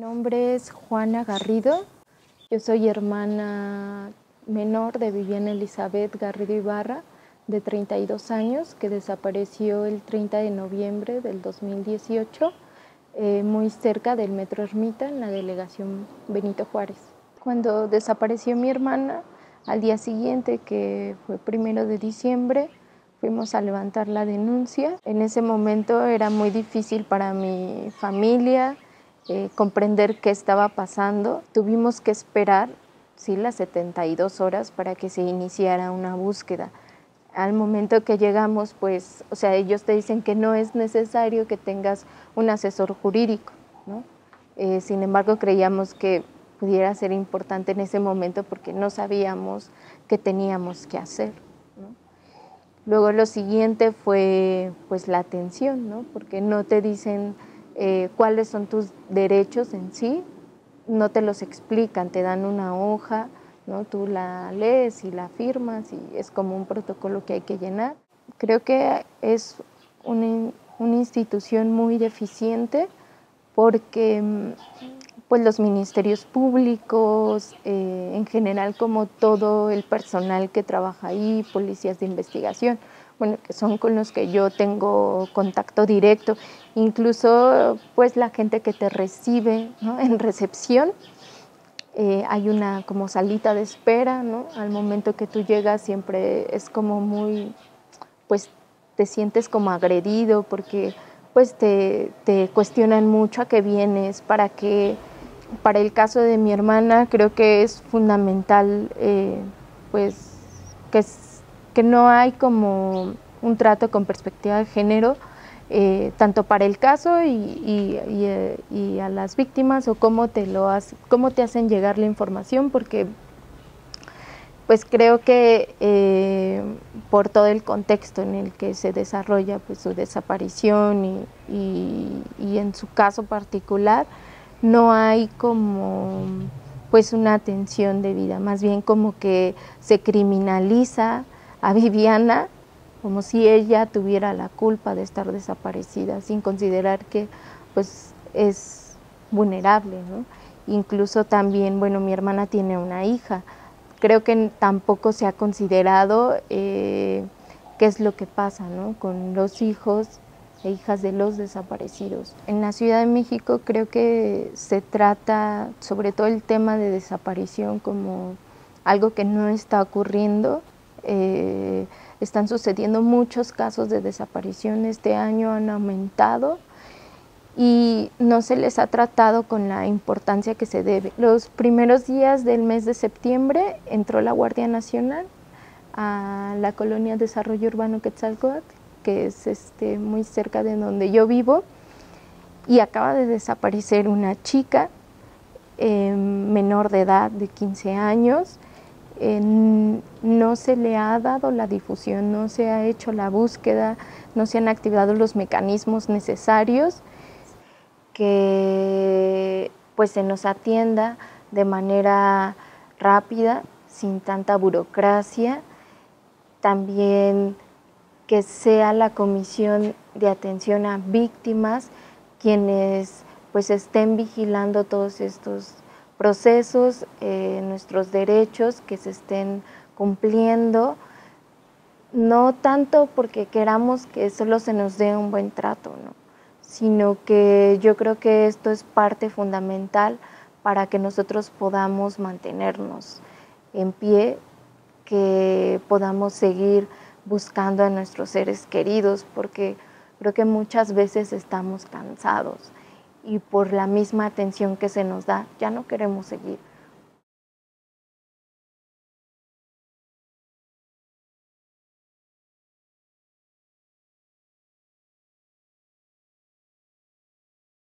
nombre es Juana Garrido. Yo soy hermana menor de Viviana Elizabeth Garrido Ibarra, de 32 años, que desapareció el 30 de noviembre del 2018, muy cerca del Metro Ermita, en la delegación Benito Juárez. Cuando desapareció mi hermana, al día siguiente, que fue 1 de diciembre, fuimos a levantar la denuncia. En ese momento era muy difícil para mi familia comprender qué estaba pasando. Tuvimos que esperar las 72 horas para que se iniciara una búsqueda. Al momento que llegamos, pues, ellos te dicen que no es necesario que tengas un asesor jurídico, ¿no? Sin embargo, creíamos que pudiera ser importante en ese momento porque no sabíamos qué teníamos que hacer, ¿no? Luego lo siguiente fue pues la atención, ¿no? Porque no te dicen cuáles son tus derechos en sí, no te los explican, te dan una hoja, ¿no? Tú la lees y la firmas y es como un protocolo que hay que llenar. Creo que es una institución muy deficiente porque pues los ministerios públicos, en general como todo el personal que trabaja ahí, policías de investigación, bueno, que son con los que yo tengo contacto directo, incluso pues la gente que te recibe, ¿no? En recepción, hay una como salita de espera, ¿no? Al momento que tú llegas siempre es como muy, pues te sientes como agredido porque pues te cuestionan mucho a qué vienes, para qué. Para el caso de mi hermana creo que es fundamental pues que no hay como un trato con perspectiva de género, tanto para el caso y a las víctimas, o cómo te hacen llegar la información, porque pues creo que por todo el contexto en el que se desarrolla pues su desaparición y en su caso particular, no hay como pues una atención debida, más bien como que se criminaliza a Viviana como si ella tuviera la culpa de estar desaparecida, sin considerar que pues es vulnerable, ¿no? Incluso también, bueno, mi hermana tiene una hija, creo que tampoco se ha considerado qué es lo que pasa, ¿no? Con los hijos e hijas de los desaparecidos. En la Ciudad de México creo que se trata sobre todo el tema de desaparición como algo que no está ocurriendo. Están sucediendo muchos casos de desaparición, este año han aumentado y no se les ha tratado con la importancia que se debe. Los primeros días del mes de septiembre entró la Guardia Nacional a la colonia Desarrollo Urbano Quetzalcóatl, que es muy cerca de donde yo vivo, y acaba de desaparecer una chica menor de edad de 15 años. No se le ha dado la difusión, no se ha hecho la búsqueda, no se han activado los mecanismos necesarios, que pues se nos atienda de manera rápida, sin tanta burocracia. También que sea la Comisión de Atención a Víctimas quienes pues estén vigilando todos estos procesos, nuestros derechos que se estén cumpliendo, no tanto porque queramos que solo se nos dé un buen trato, ¿no? Sino que yo creo que esto es parte fundamental para que nosotros podamos mantenernos en pie, que podamos seguir buscando a nuestros seres queridos, porque creo que muchas veces estamos cansados y por la misma atención que se nos da ya no queremos seguir.